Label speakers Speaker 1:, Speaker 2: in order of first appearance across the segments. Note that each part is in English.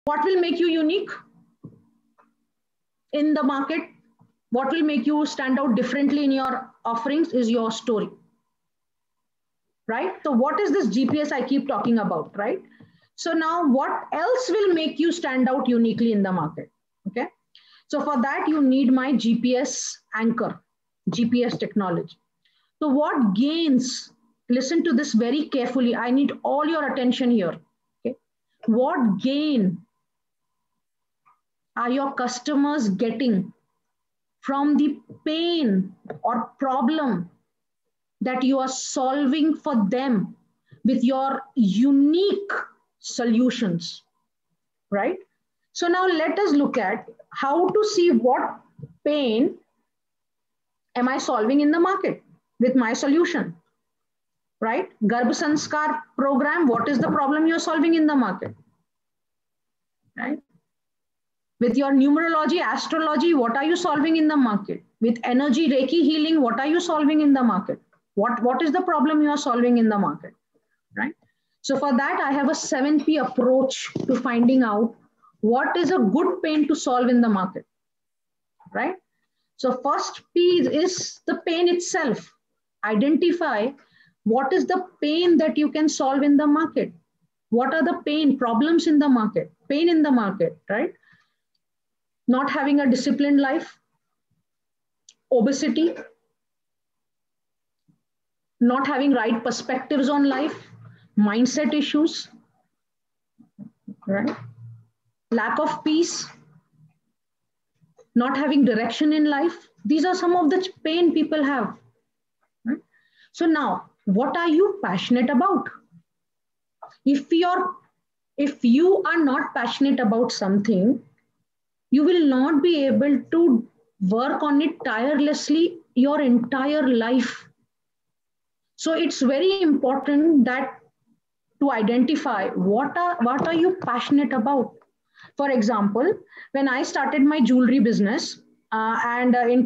Speaker 1: What will make you unique in the market? What will make you stand out differently in your offerings is your story, right? So what is this GPS I keep talking about, right? So now what else will make you stand out uniquely in the market? Okay. So for that, you need my GPS anchor, GPS technology. So what gains, listen to this very carefully. I need all your attention here. Okay. What gain are your customers getting from the pain or problem that you are solving for them with your unique solutions, right? So now let us look at how to see what pain am I solving in the market with my solution, right? Garbh Sanskar program, what is the problem you're solving in the market, right? With your numerology, astrology, what are you solving in the market? With energy, Reiki healing, what are you solving in the market? What is the problem you are solving in the market, right? So for that, I have a 7P approach to finding out what is a good pain to solve in the market, right? So first P is the pain itself. Identify what is the pain that you can solve in the market. What are the pain problems in the market? Pain in the market, right? Not having a disciplined life, obesity, not having right perspectives on life, mindset issues, right? Lack of peace, not having direction in life. These are some of the pain people have, right? So now, what are you passionate about? If you are not passionate about something, you will not be able to work on it tirelessly your entire life. So it's very important that to identify what are you passionate about. For example, when I started my jewelry business, and in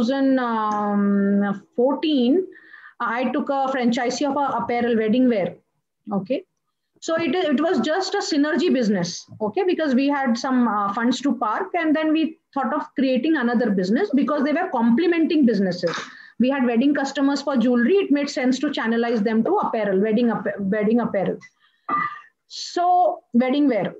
Speaker 1: 2014, I took a franchisee of a apparel wedding wear. Okay. So it was just a synergy business, okay, because we had some funds to park, and then we thought of creating another business because they were complementing businesses. We had wedding customers for jewelry. It made sense to channelize them to apparel, wedding apparel. So wedding wear.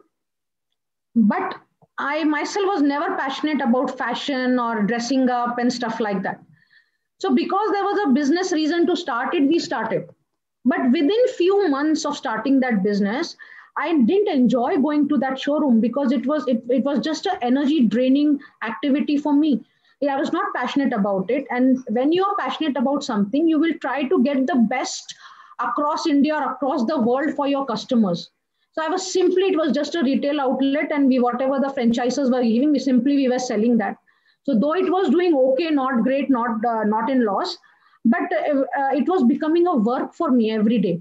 Speaker 1: But I myself was never passionate about fashion or dressing up and stuff like that. So because there was a business reason to start it, we started. But within few months of starting that business, I didn't enjoy going to that showroom because it was just an energy draining activity for me. I was not passionate about it. And when you are passionate about something, you will try to get the best across India or across the world for your customers. So it was just a retail outlet, and whatever the franchises were giving, we were selling that. So though it was doing okay, not great, not in loss, but it was becoming a work for me every day.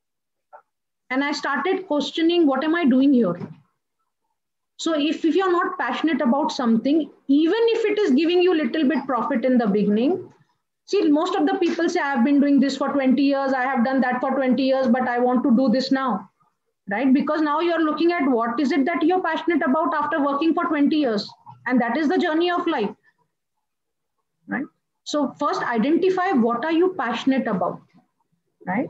Speaker 1: And I started questioning, what am I doing here? So if you're not passionate about something, even if it is giving you a little bit profit in the beginning, see, most of the people say, I've been doing this for 20 years, I have done that for 20 years, but I want to do this now, right? Because now you're looking at what is it that you're passionate about after working for 20 years. And that is the journey of life, right? So first identify what are you passionate about, right?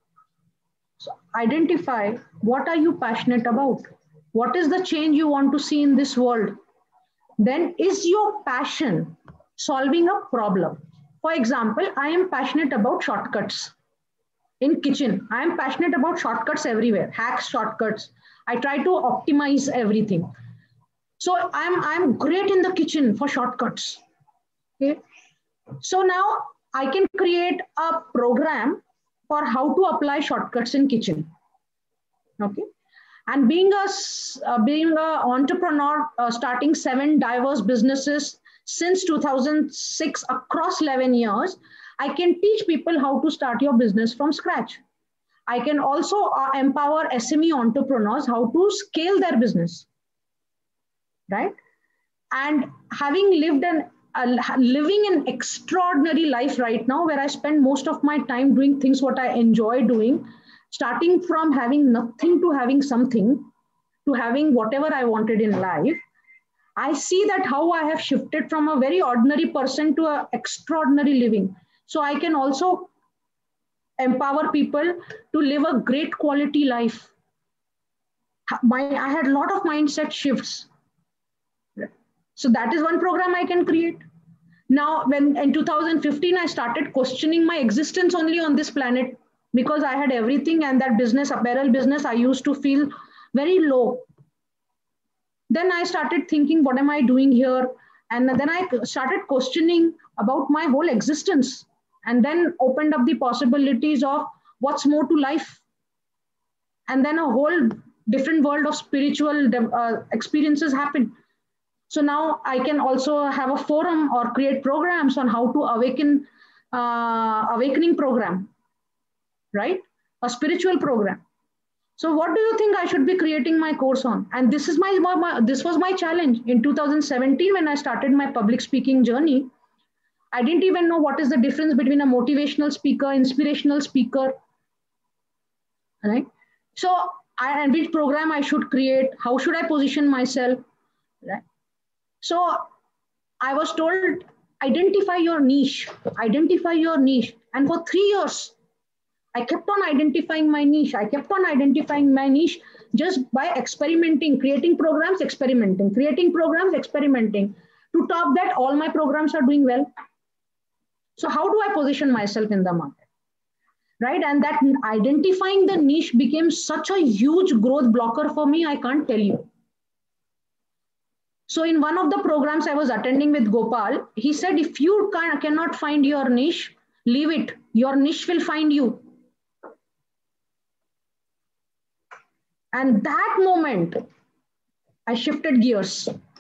Speaker 1: So identify what are you passionate about? What is the change you want to see in this world? Then is your passion solving a problem? For example, I am passionate about shortcuts in kitchen. I am passionate about shortcuts everywhere, hacks, shortcuts. I try to optimize everything. So I'm great in the kitchen for shortcuts. Okay. So now I can create a program for how to apply shortcuts in kitchen. Okay. And being an entrepreneur, starting 7 diverse businesses since 2006 across 11 years, I can teach people how to start your business from scratch. I can also empower SME entrepreneurs how to scale their business, right? And having lived living an extraordinary life right now, where I spend most of my time doing things what I enjoy doing, starting from having nothing to having something, to having whatever I wanted in life, I see that how I have shifted from a very ordinary person to an extraordinary living. So I can also empower people to live a great quality life. I had a lot of mindset shifts. So that is one program I can create. Now, when in 2015, I started questioning my existence only on this planet because I had everything, and that business, apparel business, I used to feel very low. Then I started thinking, what am I doing here? And then I started questioning about my whole existence, and then opened up the possibilities of what's more to life. And then a whole different world of spiritual experiences happened. So now I can also have a forum or create programs on how to awaken, awakening program, right? A spiritual program. So what do you think I should be creating my course on? And this is this was my challenge in 2017 when I started my public speaking journey. I didn't even know what is the difference between a motivational speaker, inspirational speaker, right? So and which program I should create? How should I position myself? Right? So I was told, identify your niche, identify your niche. And for 3 years, I kept on identifying my niche. I kept on identifying my niche just by experimenting, creating programs, experimenting, creating programs, experimenting. To top that, all my programs are doing well. So how do I position myself in the market? Right? And that identifying the niche became such a huge growth blocker for me, I can't tell you. So in one of the programs I was attending with Gopal, he said, if you cannot find your niche, leave it. Your niche will find you. And that moment, I shifted gears.